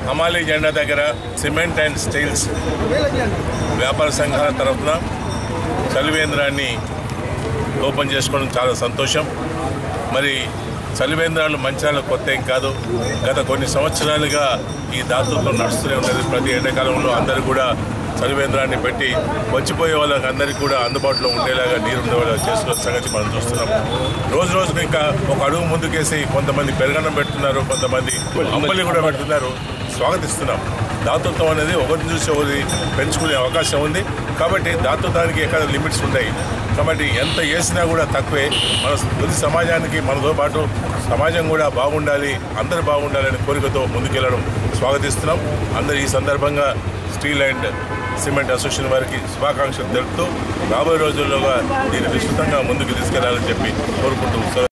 హమాలీ జెండా దగ్గర సిమెంట్ అండ్ స్టీల్స్ వ్యాపార సంఘాల తరఫున చలివేంద్రాన్ని ఓపెన్ చేసుకోవడం చాలా సంతోషం. మరి చలివేంద్రాలు మంచిర్యాల కొత్త ఏం కాదు. గత కొన్ని సంవత్సరాలుగా ఈ దాతృత్వం నడుస్తూనే ఉన్నది. ప్రతి ఎండాకాలంలో అందరూ కూడా చలివేంద్రాన్ని పెట్టి వచ్చిపోయే వాళ్ళకి అందరికీ కూడా అందుబాటులో ఉండేలాగా నీరు ఉండేలాగా చేసుకునే సంగతి మనం చూస్తున్నాం. రోజు రోజుకు ఇంకా ఒక అడుగు ముందుకేసి కొంతమంది పెరగడం పెడుతున్నారు, కొంతమంది అంబలి కూడా పెడుతున్నారు. స్వాగతిస్తున్నాం. దాతృత్వం అనేది ఒకరిని చూసి ఒకరి పెంచుకునే అవకాశం ఉంది. కాబట్టి దాతృత్వానికి ఎక్కడ లిమిట్స్ ఉన్నాయి. కాబట్టి ఎంత చేసినా కూడా తక్కువే. మన ప్రతి సమాజానికి మనతో పాటు సమాజం కూడా బాగుండాలి, అందరూ బాగుండాలని కోరికతో ముందుకెళ్లడం స్వాగతిస్తున్నాం. అందరూ ఈ సందర్భంగా స్టీల్ అండ్ సిమెంట్ అసోసియేషన్ వారికి శుభాకాంక్షలు తెలుపుతూ రాబోయే రోజుల్లోగా దీన్ని విస్తృతంగా ముందుకు తీసుకెళ్లాలని చెప్పి కోరుకుంటూ